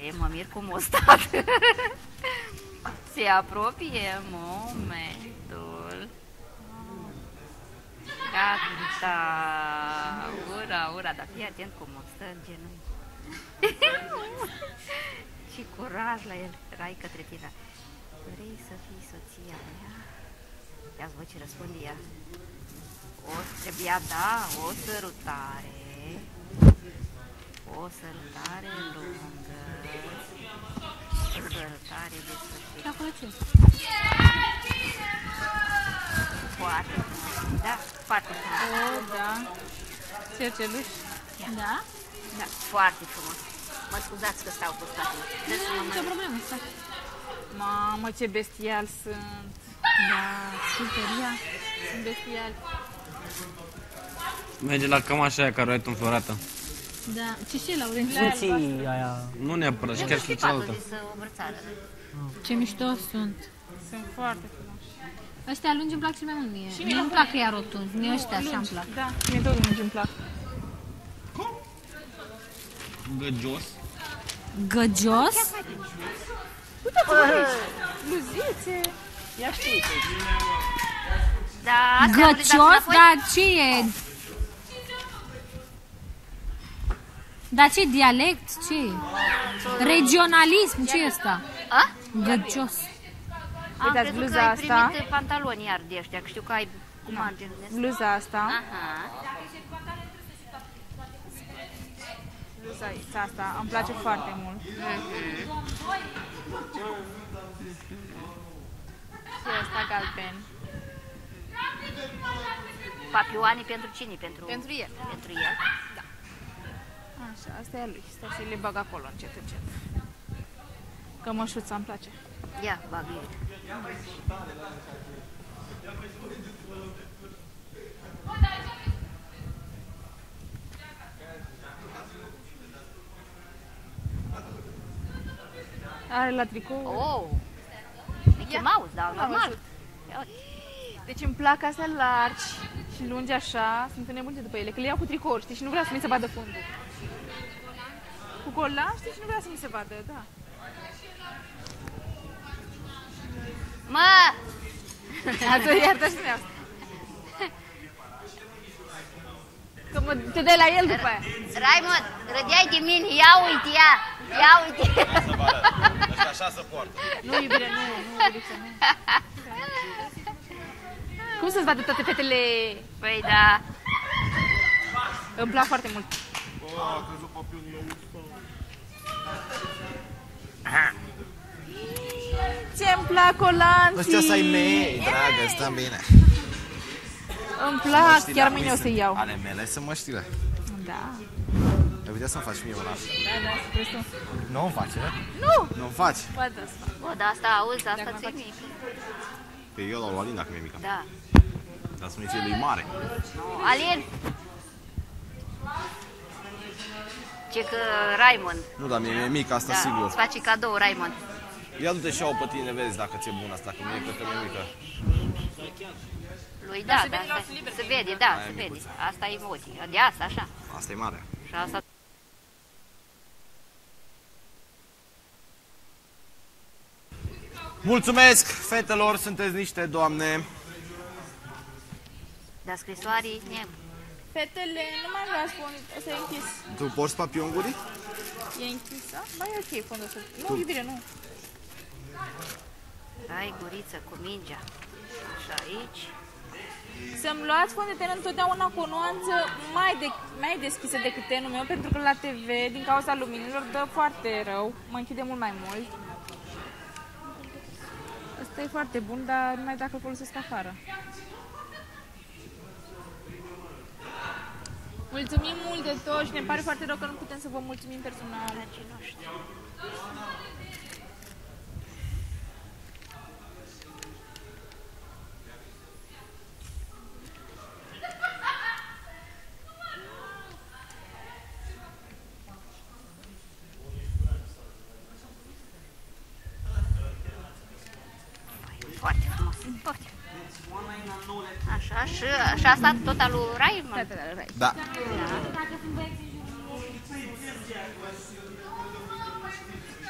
Mă mir cum o stat. Se apropie momentul. Gata. Ura, dar fii atent cum o stă în genunchi. Ce curaj la el. Rai către tine. Vrei să fii soția mea? Ia-ți văd ce răspunde ea. Trebuia, da, o sărutare. O sărutare lungă. O sărutare de soție. Ce-a face? Foarte frumos. Da, foarte frumos. Da. Cerceluș? Da? Da, foarte frumos. Mă scuzați că stau cu spatele. Nu, nicio problemă, stai. Mamă, ce bestial sunt. Da, superia. Sunt bestiali. Merge la cămașa aia care o ai tu înflorată. Da, ce și la Soții aia. Nu neapărat, și chiar și cealaltă. Ce mișto sunt. Sunt foarte frumoși. Ăștia lungi îmi plac cel mai mult mie. Mie nu-mi plac ea rotunzi, mie ăștia așa îmi plac. Da, mie tot lungi îmi plac. Găgios. Găgios? Uitați-vă aici. Bluzițe. Ia știu. Da, Găcios? Dar ce e? Dar ce dialect? Ce e? Regionalism? Ce e ăsta? A? Găcios. Am Uitați, crezut bluza că ai asta. primit pantaloni iar de ăștia, că știu că ai cu margine de asta. Bluza asta. Aha. Bluza asta. Îmi place foarte mult. Și ăsta galben. Papioane pentru cine? Pentru el. Pentru el? Da. Așa, asta e a lui. Stai să le bag acolo încet, încet. Cămășuța îmi place. Ia, bagă el. Are la tricou. Oh! Mickey Mouse, da, normal. Deci îmi plac astea largi și lungi așa, sunt înnebunite după ele, că le iau cu tricouri, știi, și nu vreau să mi se vadă fundul. Cu colan, știi, și nu vreau să mi se vadă, da. Mă! Atunci iartă și asta. Că te dai la el după aia. Raimond, râdeai de mine, ia uite, ia uite. Să vă arăt. Ăștia așa se poartă. Nu, iubire, nu, iubire, nu. Cum să-ți vadă toate fetele? Păi da. Îmi plac foarte mult. A crezut papionul Ce-mi plac colanții! Ăștia să-i mei, dragă, stăm bine. Îmi plac, chiar mâine o să-i iau. Ale mele sunt măștile. Da. Ai putea să-mi faci mie una? Da, spre tu. Nu-mi faci, da? Nu! Nu-mi faci? Bă, da, să fac. Bă, dar asta, auzi, asta ți-e mic. Pe eu la Alin dacă mi-e mică. Da. Dar să-mi ție lui mare. Alin! Ce că Raimond. Nu, dar mie mi-e mic, asta Da, sigur. îți face cadou, Raimond. Ia du-te și-au pe tine, vezi dacă ți-e bună asta, că mie cred că mi-e mică. Lui, da, da, se vede, da, se vede. Asta e emoții. De asta, așa. Asta e mare. Și asta... Mulțumesc, fetelor, sunteți niște doamne. Dar scrisoarii, ne... Fetele, nu mai răspund, ăsta e închis. Tu porți papionguri? E închis, a? Ba, e ok fondul ăsta. Nu, iubire, nu. Ai guriță cu mingea. Așa, aici. Să-mi luați fond de ten întotdeauna cu o nuanță mai deschisă decât tenul meu, pentru că la TV, din cauza luminilor, dă foarte rău. Mă închide mult mai mult. Ăsta e foarte bun, dar numai dacă îl folosesc afară. Mulțumim mult de tot și ne pare foarte rău că nu putem să vă mulțumim personal. Foarte frumos. Foarte. Așa, și asta tot al lui Raimond? Da.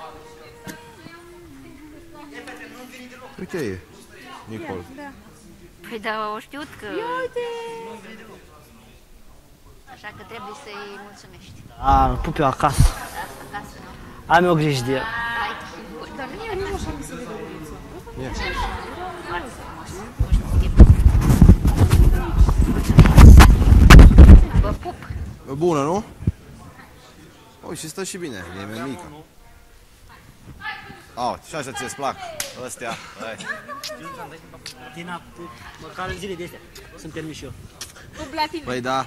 Uite e. Nicol. Păi da, o știut că... Uite! Așa că trebuie să-i mulțumești. Pupiu acasă. Acasă, nu? Am eu grijă de el. Hai, bun. Dar mie nu așa mi se vede ulița. Foarte frumos. Mulțumesc. Vă pup. Bună, nu? Ui, și stă și bine, e mai mică. Au, și așa ți-ți plac ăstea, hai. Tina, măcar în zile de astea sunt permis și eu. Cu platine. Păi da.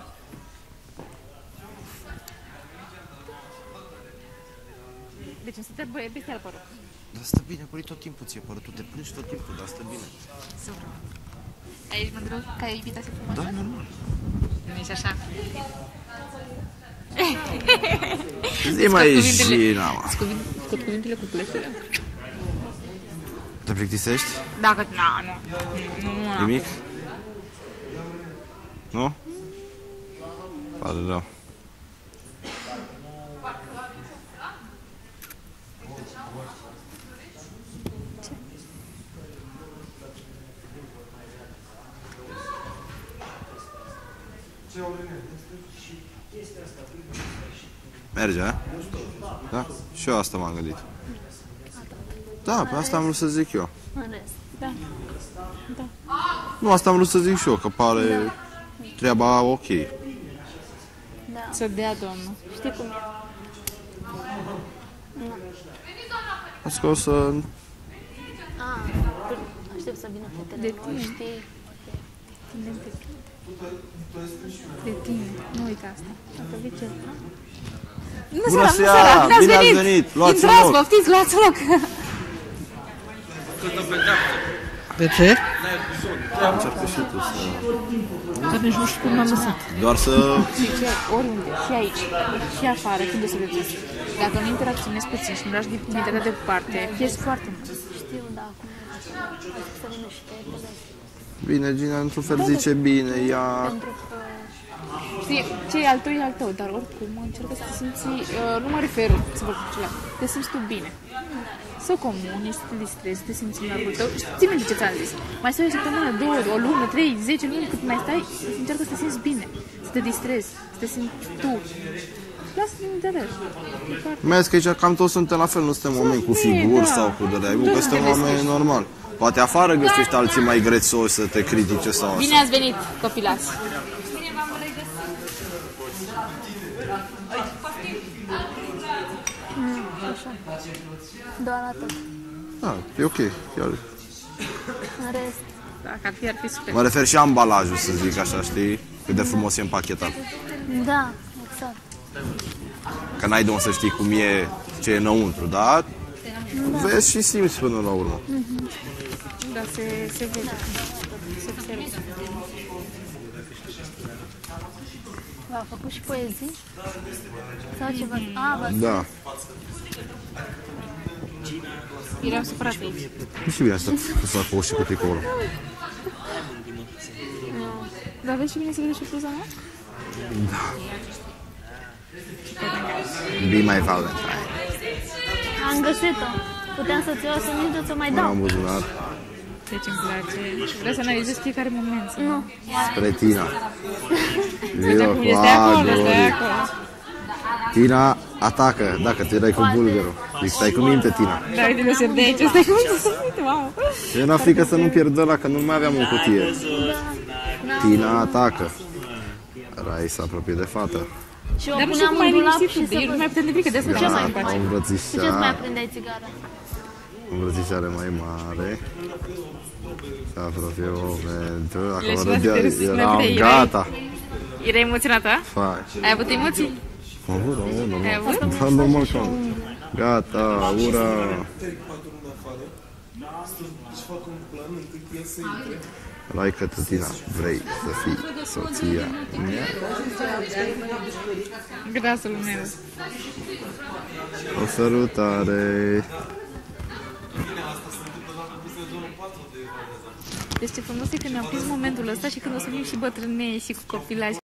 Deci îmi stătea băie peste al părul. Dar stă bine, păi tot timpul ți-e părut, tu te plângi tot timpul, dar stă bine. Super. Aici mă întreb că ai iubita să fumă. Da, normal. Nu ești așa. Zi mai Gina, mă. Scot cuvintele cu plesele. Te plictisești? Dacă... Nu. Nimic? Nu? Pare rău. Merge, a? Da? Și eu asta m-am gândit. Da, pe asta am vrut să zic eu. În rest. Da. Nu, asta am vrut să zic și eu, că pare treaba ok. Să dea, doamnă. Știi cum e? Asta că o să... Aștept să vină fetele, nu știi? De tine. Nu uita asta. Dacă vii ce? Bună seara! Bine ați venit! Luați un Intrați, loc! poftiți, luați loc! De ce? Încearcă și tu să... Dar nici nu știu cum m-am lăsat. Doar să... Oriunde, și aici, și afară, când o să vedeți. Dacă nu interacționezi puțin și nu lași timiditatea deoparte, pierzi foarte mult. Știu, da, acum să vină și fetele. Bine, Gina, într-un fel zice bine, ea... Pentru că Știi, ce e al tău e al tău, dar oricum încercă să te simți, nu mă refer să vă cu celălalt, te simți tu bine. Să comuni, să te distrezi, să te simți în largul tău. Ții minte ce ți-am zis. Mai stai o săptămână, 2, o lună, 3, 10 luni, cât mai stai, încearcă să te simți bine, să te distrezi, să te simți tu. Lasă-te în interes. Mai ales că aici cam toți suntem la fel, nu suntem oameni cu figuri sau cu de-alea, că suntem oameni normali. Poate afară găsești alții mai grețoși să te critique sau Bine așa. ați venit, copilați. doar atât. Da, e ok, chiar. În rest, Dacă ar fi, ar fi super. Mă refer și ambalajul, să zic așa, știi? Cât de frumos e împachetat. da, exact. Că n-ai de unde să știi cum e, ce e înăuntru, dar vezi și simți până la urmă. Da, se vede. Se observă. V-a făcut și poezii? Sau ceva? A, Da. Eram supărat aici. Nu știu bine asta cu sacou și cu tricoul. Dar vezi și bine să vede și bluza mea? Be my Valentine. am găsit-o. Puteam să-ți o să nici ți-o mai Mă dau. am buzunar Deci îmi place. Vreau să analizez fiecare moment. Nu. spre Tina. Uite Vino cum cu este acolo, stai Agori. acolo. Tina atacă, dacă te erai cu bulgarul. Zic, stai cu minte, Tina. Da, uite de de aici, stai cum să uite, mamă. Eu n-am frică să nu pierd ăla, că nu mai aveam o cutie. Tina atacă. Rai se apropie de fată. Și o Dar nu știu puneam cum ai în dulap liniștit și tu, de să el nu văd. mai putem de frică, de asta ce mai Am împace. Cu ce-ți mai îmbrățișat, aprindeai țigara? îmbrățișare mai mare. Se apropie momentul. Dacă Le-ai mă luat râdea, de râs, nu eram vrei, gata. Erai emoționată? Faci. Ai avut emoții? Am avut, Ai normal. avut? Da, normal că am. Gata, ura. Like că Tina, vrei să fii soția mea? Grasul meu. O sărutare. Deci ce frumos e că ne-am prins momentul ăsta și când o să fim și bătrâneie și cu copilași.